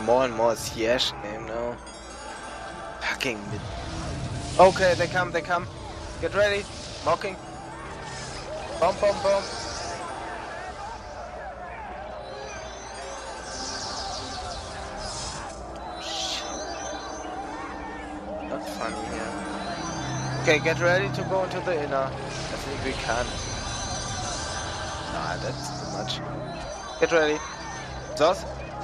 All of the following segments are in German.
more and more Siesh game now. Fucking mid. Okay, they come. Get ready. Mocking. Bomb. Shit. Not funny here. Okay, get ready to go into the inner. I think we can. Nah, that's too much. Get ready. Zos.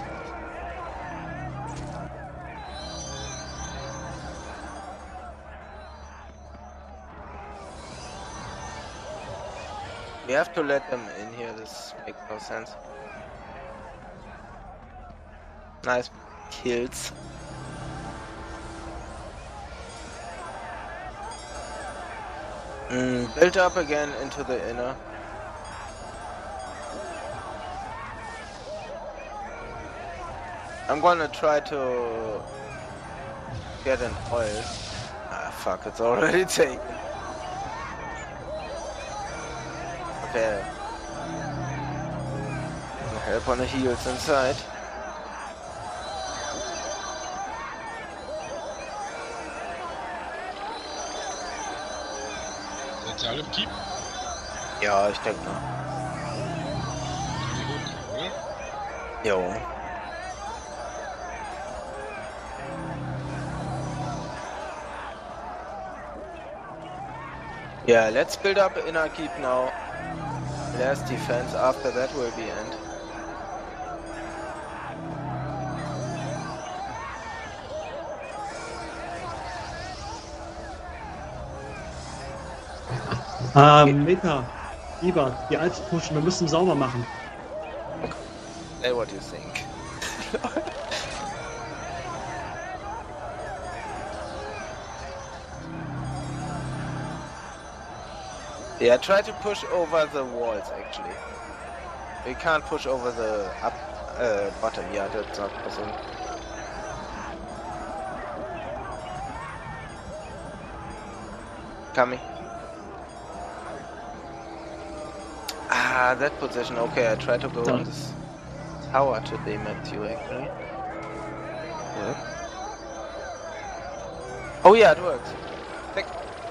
We have to let them in here, this makes no sense. Nice kills. Build up again into the inner. I'm gonna try to get an oil. Ah fuck, it's already taken. Okay. Help on the heals inside. Seid ihr alle im Team? Ja, ich denke mal. Die unten, oder? Jo. Yeah, let's build up inner keep now. Last defense, after that will be end. Meta, Lieber, die Alte pushen, wir müssen sauber machen. Say what you think. Yeah, try to push over the walls actually. We can't push over the bottom, yeah, that's not possible. Coming. Ah, that position, okay, I try to go on this tower to aim at you actually. Work. Oh yeah, it works. Thick.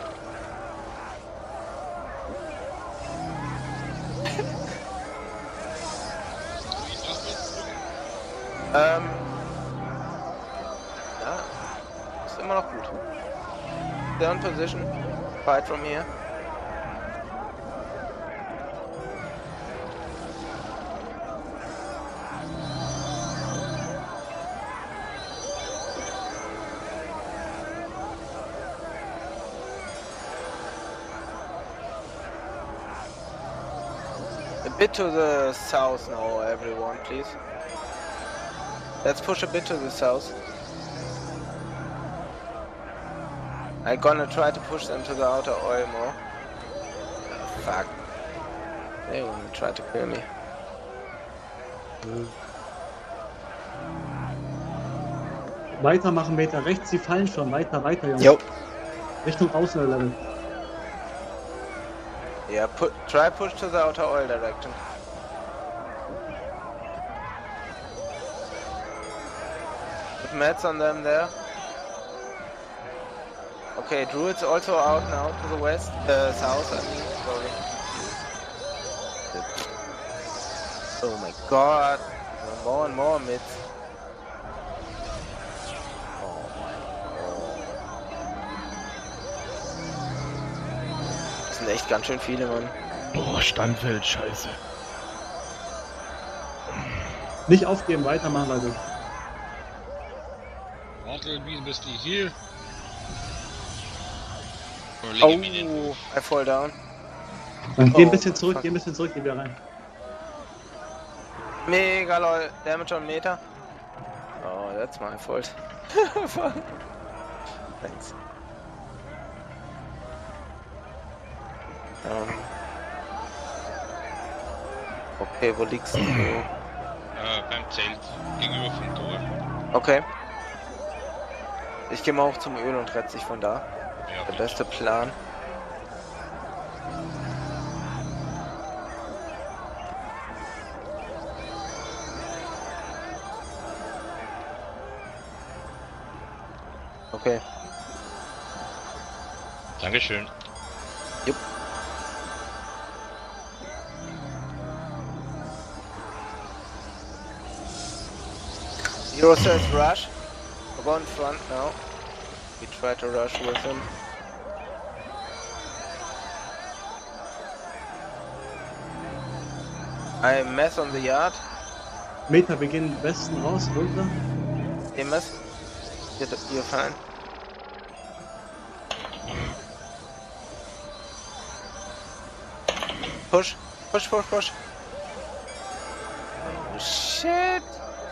Ja, ist immer noch gut. They're in position. Fight from here. A bit to the south now, everyone, please. Let's push a bit to the south. I'm gonna try to push them to the outer oil more. Oh, fuck. They wanna try to kill me. Weitermachen, Meter rechts, sie fallen schon. Weiter, Jungs. Jo. Richtung Außenlevel. Yeah, try push to the outer oil direction. Put mats on them there. Okay, Druid's also out now to the west, south, I mean, sorry. Oh my god, more and more mids. Oh my god. Das sind echt ganz schön viele, Mann. Oh, Standfeld, scheiße. Nicht aufgeben, weitermachen, Leute. Warte, bis die hier. Oh, I fall down. Dann geh ein Oh, bisschen zurück, fuck. geh ein bisschen zurück, geh wieder rein. Mega lol, damage on meter. Oh, that's my fault. Thanks. Okay, wo liegst du? Beim Zelt, gegenüber vom Tor. Okay. Ich gehe mal hoch zum Öl und rette sich von da. Ja, Der beste Plan. Okay. Dankeschön. Jupp. Hero says rush. We'll go in front now. We try to rush with him. I mess on the yard. Meter, wir gehen Westen raus, runter. Hey, mess. You're fine. Push. Push, push, push. Oh, shit.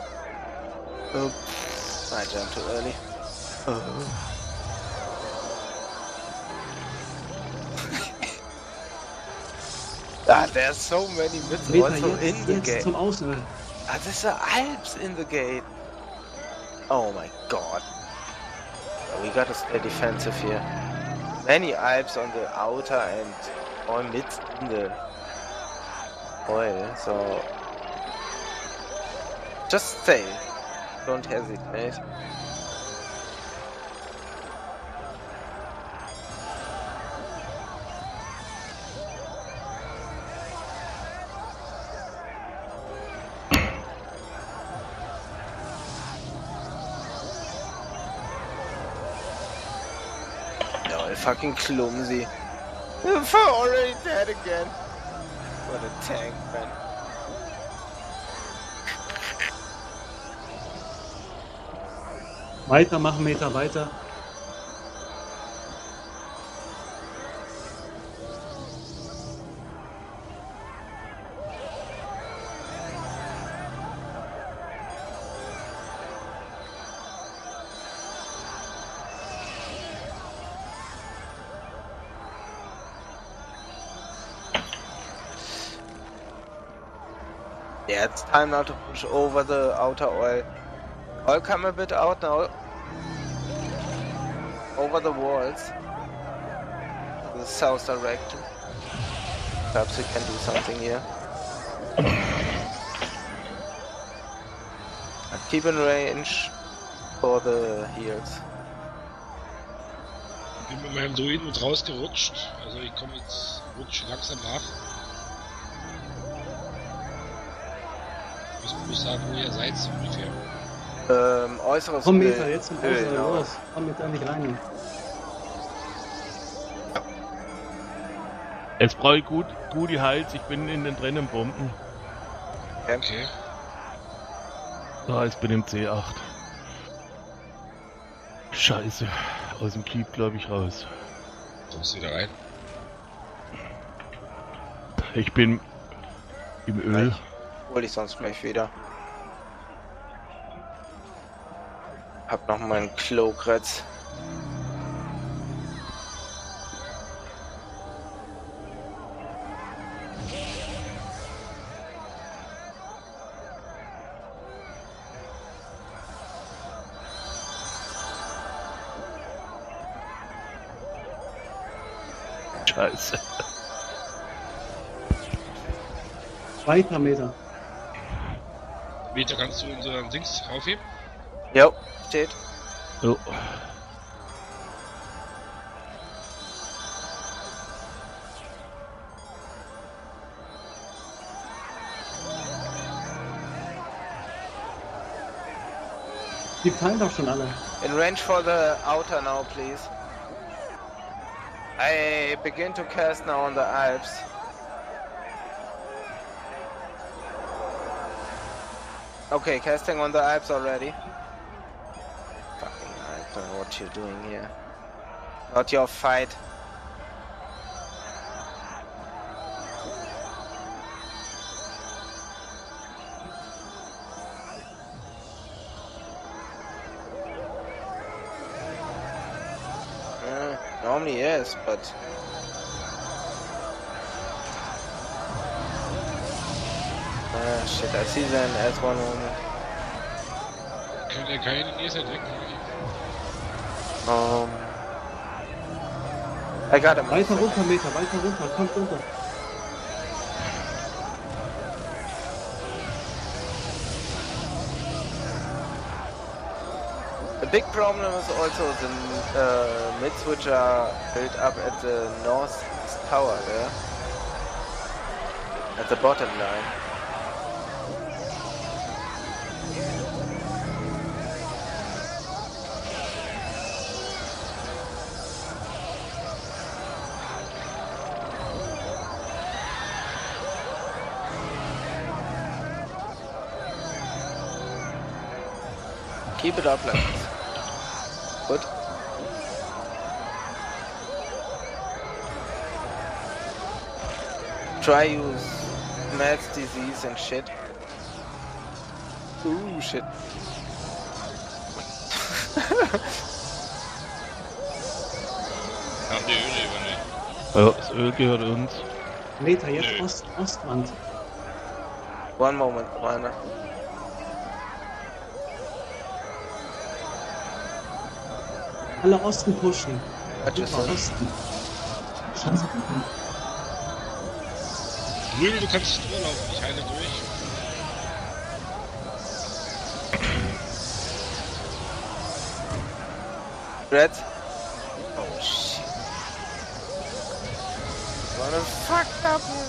Oops. I jumped too early. Oh. Ah, there's so many missiles Meter, also in the jetzt game. zum Außen. Ah, there's the Alps in the gate. Oh my god. We gotta stay defensive here. Many Alps on the outer and all mid in the oil, so just stay. Don't hesitate. No, fucking clumsy. Already dead again. What a tank, man. Weitermachen, Meter, weiter. Yeah, it's time now to push over the outer oil. Oil come a bit out now. Over the walls. The south direction. Perhaps we can do something here. Keep in range for the heals. Ich bin mit meinem Druiden mit rausgerutscht. Also ich komme jetzt, rutsche langsam nach. Ich muss sagen, wo ihr seid ungefähr. Äußeres Komm, Bild. Meter, jetzt zum Außen Genau. los. Komm Meter nicht rein. Jetzt brauche ich gute Hals, ich bin in den Trennenbomben. Okay. Da, ich bin im C8. Scheiße, aus dem Keep glaube ich raus. Du musst wieder rein. Ich bin im Öl. Hol ich sonst gleich wieder. Hab noch meinen Klokretz. Scheiße. Weiter, Meter. Meter, kannst du unseren Dings aufheben? Jo, steht. Oh. Die fallen doch schon alle. In range for the outer now, please. I begin to cast now on the Alps. Okay, casting on the Alps already. Fucking, I don't know what you're doing here. Not your fight. Normally is, but shit, I see them as one moment. Könnt ihr keine Nähe weg? I got him. Weiter runter, Meter, weiter runter. Kommt runter. The big problem is also the mids which are built up at the north tower there. At the bottom line. Keep it up like this. Good. Try use Matt's disease and shit. Ooh, shit. Haben die Öl über nicht. Ja, das Öl gehört uns. Meta, jetzt Nö. Ostwand. One moment, Rainer. Alle Osten pushen. I just Super, Osten. Scheiße. Grün, du kannst nicht durchlaufen, ich heile durch. Red. Oh shit. What a fucked up here.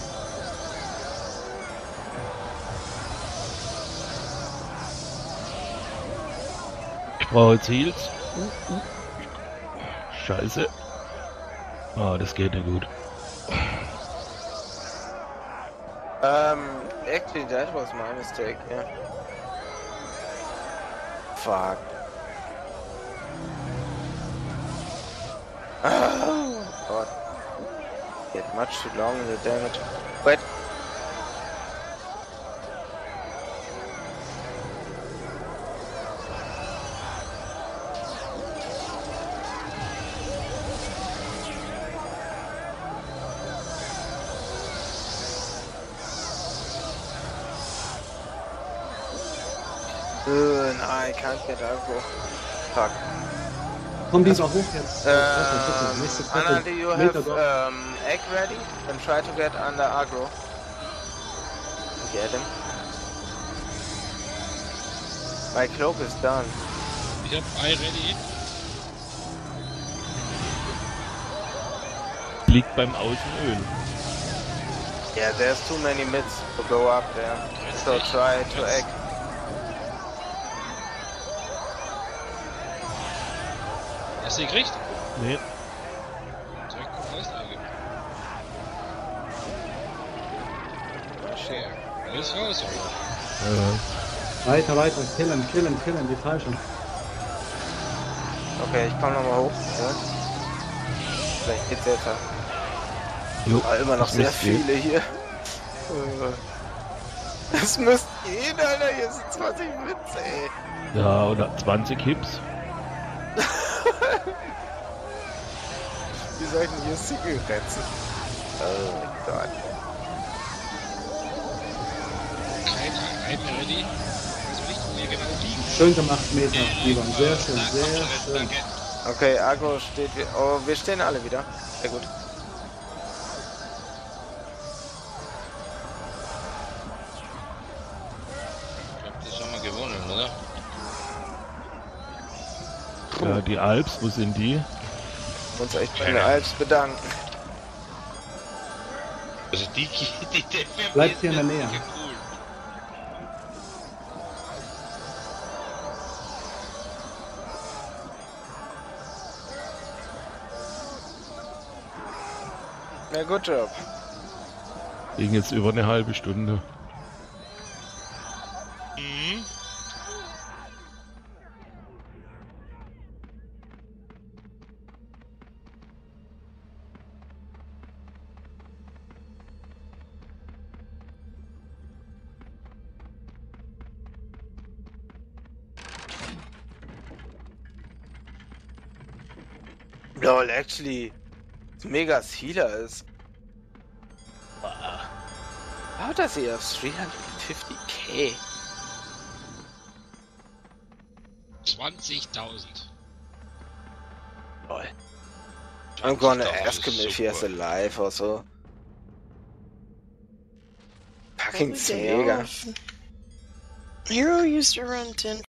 Ich brauche jetzt Heals. Scheiße. Ah, das geht nicht gut. Actually that was my mistake, yeah. Fuck. Oh god. Get much too long in the damage. Wait. No, I can't get aggro. Fuck. Komm dieser hoch jetzt. Nächste Anna, Treppe. do you Meter have dort. egg ready? And try to get under aggro. Get him. My cloak is done. Ich hab Ei ready. Liegt beim Außenöl. Yeah, there's too many mids to go up there. So try to egg. Hast du gekriegt? Nee. Direkt ausgegeben. Share. Alles raus, oder? Weiter, killen, die falschen. Okay, ich komm nochmal hoch. Ja. Vielleicht geht's jetzt. Jo, Aber immer noch das sehr müsste gehen. viele hier. Es müsste gehen, Alter. Hier sind 20 Witze, ey. Ja, oder 20 Hips. Wie soll ich denn hier Single retzen? Oh mein Gott. Kein Ei mehr ready. Das will ich mir genau liegen. Schön gemacht, Meta, Ivan. Sehr schön, sehr schön. Danke. Okay, Agro steht. Oh, wir stehen alle wieder. Sehr gut. Ich hab das schon mal gewonnen, oder? Ja, die Alps, wo sind die? Uns echt bei den Alps bedanken. Also die DFM Bleibt hier in der Nähe. Cool. Na, good job. Liegen jetzt über eine halbe Stunde. Mhm. Lol, actually, Megas Healer is. How does he have 350k? 20.000. Lol. I'm gonna 20.000 ask him ist if he has a super. life or so. Fucking Every day mega. off. Hero used to run 10